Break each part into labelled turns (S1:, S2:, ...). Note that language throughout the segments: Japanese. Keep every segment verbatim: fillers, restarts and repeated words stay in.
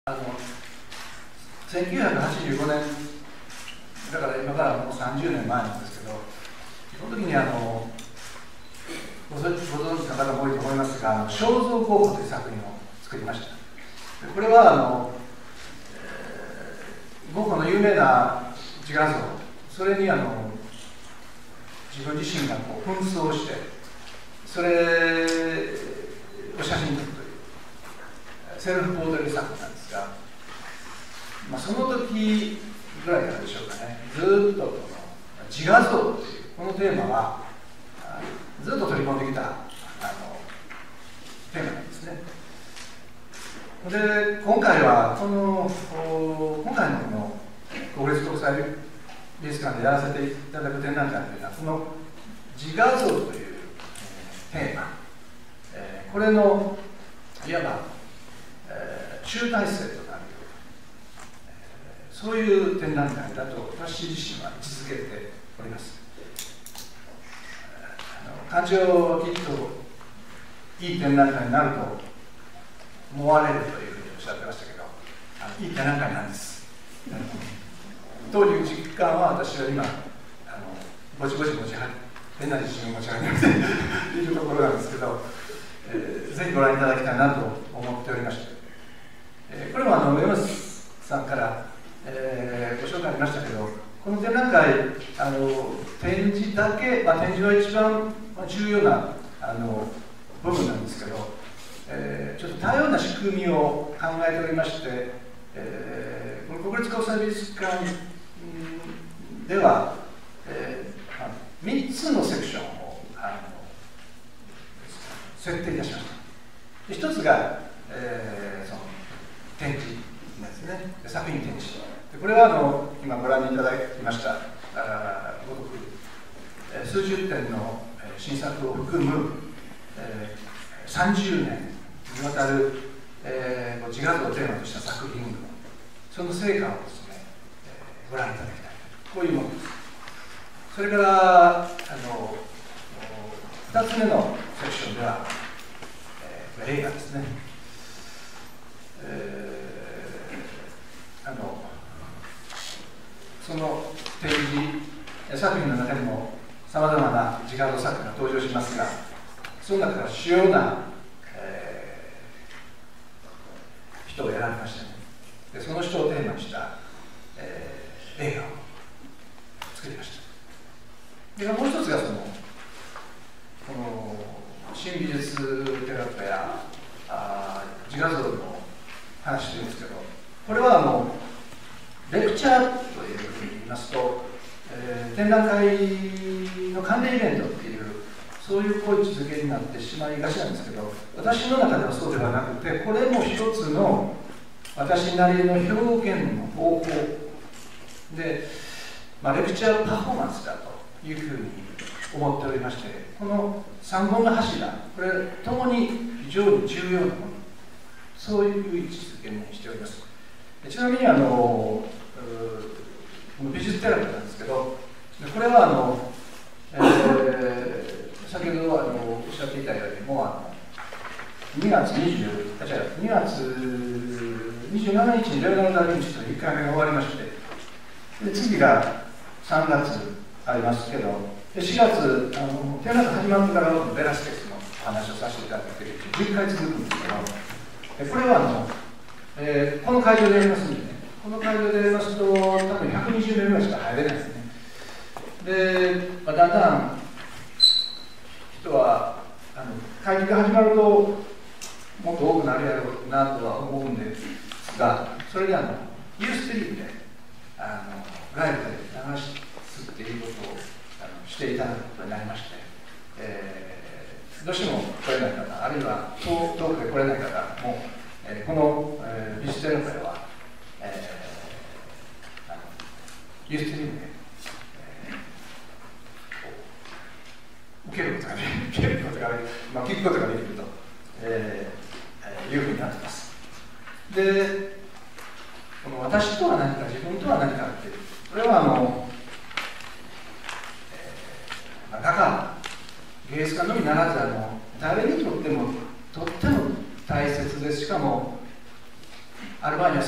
S1: あのせんきゅうひゃくはちじゅうごねんだから今からもうさんじゅうねんまえなんですけど、その時にあのご存知の方も多いと思いますが、「肖像ゴッホ」という作品を作りました。これはあの、えー、ゴッホの有名な自画像、それにあの自分自身がこう紛争して、それを写真に撮るというセルフポートレー作品なんですが、まあ、その時ぐらいからでしょうかね、ずっとこの自画像というこのテーマはずっと取り込んできたあのテーマなんですね。で、今回はこの今回のこの国立国際美術館でやらせていただく展覧会というのは、この自画像という、えー、テーマ、えー、これのいわば、えー、集大成となる、えー、そういう展覧会だと私自身は位置づけております。感情はきっといい展覧会になると思われるというふうにおっしゃってましたけど、あのいい展覧会なんです。という実感は私は今、あのぼちぼち持ちは変な自信を持ち上げているところなんですけど、えー、ぜひご覧いただきたいなと思っておりまして、えー、これもあの山内さんから、えー、ご紹介ありましたけど、この展覧会、あの展示だけ、まあ、展示は一番重要なあの部分なんですけど、えー、ちょっと多様な仕組みを考えておりまして、えー、この国立国際美術館では、えーまあ、みっつのセクションをあの設定いたしました。ひとつが、えー、その展示ですね、作品展示。これはあの今ご覧いただきましたごとく数十点の新作を含む、えー、さんじゅうねんにわたる、えー、自画像をテーマとした作品、その成果をですね、えー、ご覧いただきたい、こういうものです。それからあのふたつめのセクションでは、えー、映画ですね、えー、あのその展示作品の中にもさまざまな自画像作品が登場しますが、その中から主要な、えー、人を選びましたね。でその人をテーマにした、えー、映画を作りました。でもう一つがそのこの新美術テラピやあ自画像の話というんですけど、これはあのレクチャーというふうに言いますと、えー、展覧会の関連イベントっていう、そういうこういう位置づけになってしまいがちなんですけど、私の中ではそうではなくて、これも一つの私なりの表現の方法で、まあ、レクチャーパフォーマンスだというふうに思っておりまして、このさんぼんの柱、これともに非常に重要なもの、そういう位置づけにしております。ちなみにあの美術テラピーなんですけど、これはあの、えー、先ほどあのおっしゃっていたように、もうあのにがつにじゅう、あ、違う、にがつにじゅうしちにちにレオナルド・ダ・ヴィンチといっかいめが終わりまして、で次がさんがつありますけど、でしがつ、あの展覧会始まってからベラスケスの話をさせていただいているじゅっかい続くんですけど、これはあの、えー、この会場でやりますんでね、この会場でやりますと、多分ひゃくにじゅうめいぐらいしか入れないですね。で、まあ、だんだん人はあの会議が始まるともっと多くなるやろうなとは思うんですが、それであのユーストリームであのライブで流すっていうことをあのしていただくことになりまして、えー、どうしても来れない方、あるいは遠くで来れない方も、えー、この、えー、美術テラピーは、えー、あのユーストリームで、えー、受けることができる、受けることができる、まあ、聞くことができると、えー、いうふうになっています。で、この私とは何か、自分とは何かって、これはあの、えーまあ、画家、芸術家のみならずあの、誰にとってもとっても大切です。しかも、ある場合には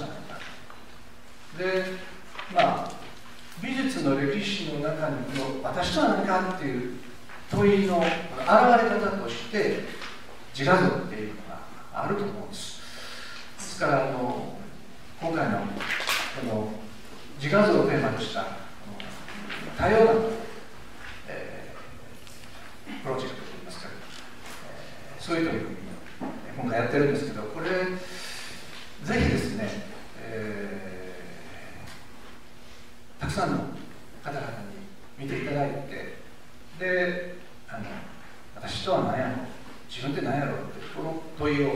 S1: ないか。で、まあ、美術の歴史の中にの私とは何かっていう問いの現れ方として自画像っていうのがあると思うんです。ですからあの今回のこの自画像をテーマとした多様な、えー、プロジェクトといいますか、えー、そういう取り組みを今回やってるんですけど、これぜひですね、えー、たくさんの方々に見ていただいて、で、あの私とは何やろう、自分って何やろうってこの問いを、え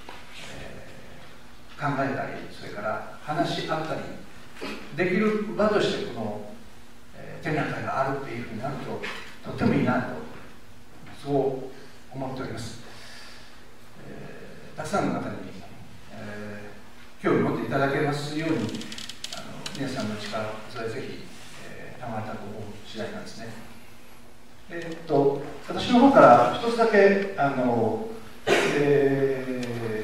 S1: ー、考えたり、それから話し合ったりできる場としてこの、えー、展覧会があるっていうふうになるととってもいいなとそう思っております。えー、たくさんの方に、えー、興味を持っていただけますように、あの皆さんの力それぜひ、えー、賜ったと思う次第なんですね。えー、っと私の方から一つだけあの、え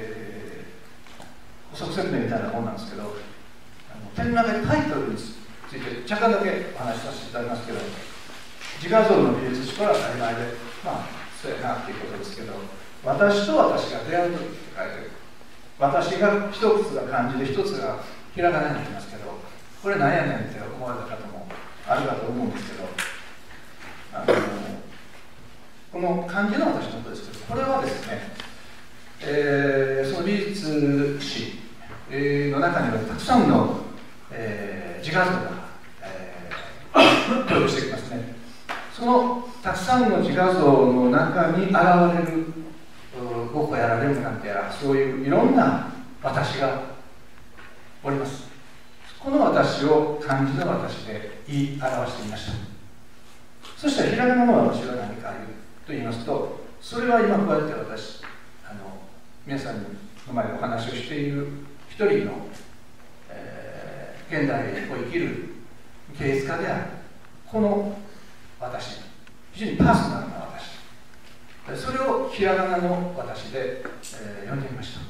S1: ー、補足説明みたいなものなんですけど、展覧会タイトルについて若干だけお話しさせていただきますけど、自画像の美術史から当たり前で、まあそうやなっていうことですけど、私と私が出会うときって書いてる。私が一つが漢字で一つがひらがなになりますけど、これ何やねんって思われた方もあるかと思うんですけど、あのこの漢字の私のことですけど、これはですね、えー、その美術史の中にはたくさんの、えー、自画像が、えー、登場してきますね。そのたくさんの自画像の中に現れるゴッホやらレンブラントやら、そういういろんな私がおります。この私を漢字の私で言い表していました。そしてひらがなの私は何かと言いますと、それは今こうやって私あの皆さんの前でお話をしている一人の、えー、現代を生きる芸術家であるこの私、非常にパーソナルな私、それをひらがなの私で、えー、呼んでみました。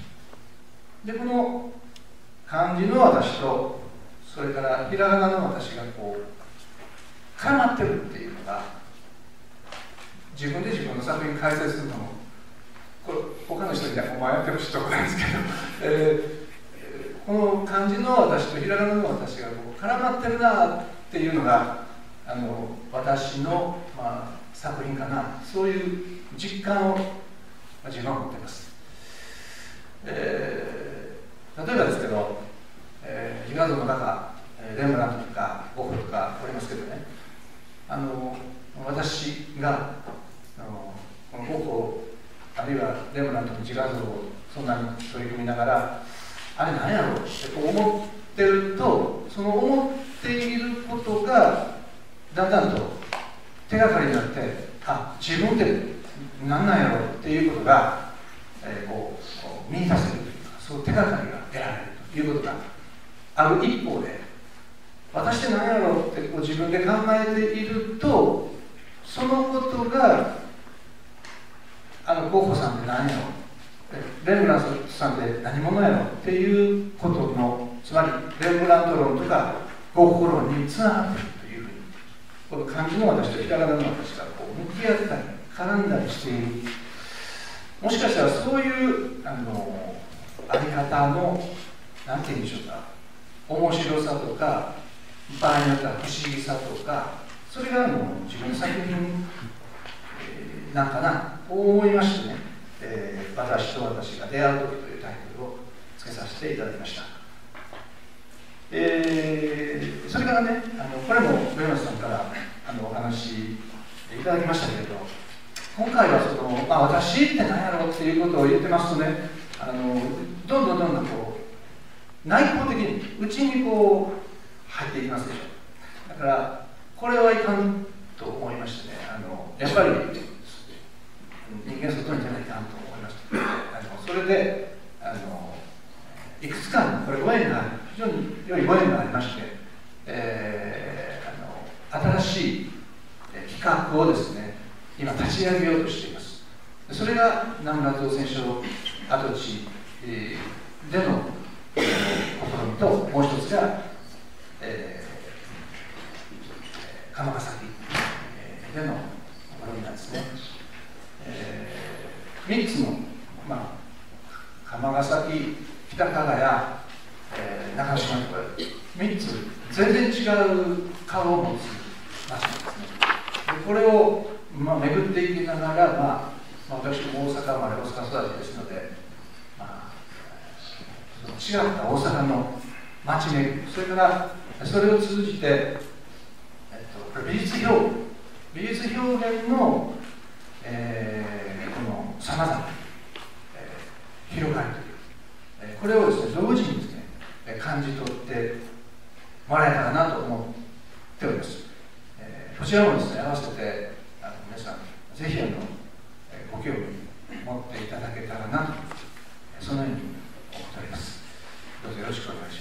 S1: でこの漢字の私とそれからひらがなの私がこう絡まってるっていうのが、自分で自分の作品解説するのもこれ他の人にはお前やってほしいとこなんですけど、えー、この漢字の私とひらがなの私がこう絡まってるなっていうのがあの私の、まあ、作品かな、そういう実感を自分は持っています。えー、例えばですけど、えー、自画像の中、レンブラントとかゴッホとかおりますけどね、あの私があのこのゴッホあるいはレンブラントの自画像をそんなに取り組みながら、あれ何やろうって思ってると、その思っていることがだんだんと手がかりになって、あ、自分って何なんやろうっていうことが、えー、こうこう見出せるというか、そういう手がかりが得られるということがある一方で、私って何やろうってこう自分で考えていると、そのことがあのゴッホさんって何やろう、レンブラントさんって何者やろっていうことの、つまりレンブラント論とかゴッホ論につながっているというふうに、この漢字の私とひらがなの私がこう向き合ったり絡んだりしている、もしかしたらそういうあのあり方の何て言うんでしょうか、面白さとか場合によっては不思議さとか、それがあの自分の作品、えー、なんかなと思いましてね、えー、私と私が出会う時というタイトルをつけさせていただきました。えー、それからね、あのこれも上松さんからあのお話いただきましたけれど、今回はその、まあ、私って何やろうっていうことを言ってますとね、あのどんどんどんどんこう内向的に内にこう入っていきますでしょ。だからこれはいかんと思いましてね、あのやっぱり人間外に出ないかんと思いまして、あのそれであのいくつかこれご縁がある、非常に良いご縁がありまして、えー、あの新しい企画をですね今立ち上げようとしています。それが南村造船所跡地での試みが、えー、釜ヶ崎での試みなんですね。えー、みっつの、まあ、釜ヶ崎、北加賀谷、えー、中島とかみっつ全然違う顔を持つ場所なんですね。でこれを、まあ、巡っていきながら、まあまあ、私も大阪生まれ大阪育ちですので、まあ、違った大阪の街巡り、それからそれを通じて、えっと、これ美術表現美術表現の、えー、このさまざまな、えー、広がりという、えー、これをですね同時にですね感じ取ってもらえたらなと思っております。えー、こちらもですね合わせてあの皆さんぜひあのご興味持っていただけたらなとそのように思っております。どうぞよろしくお願いします。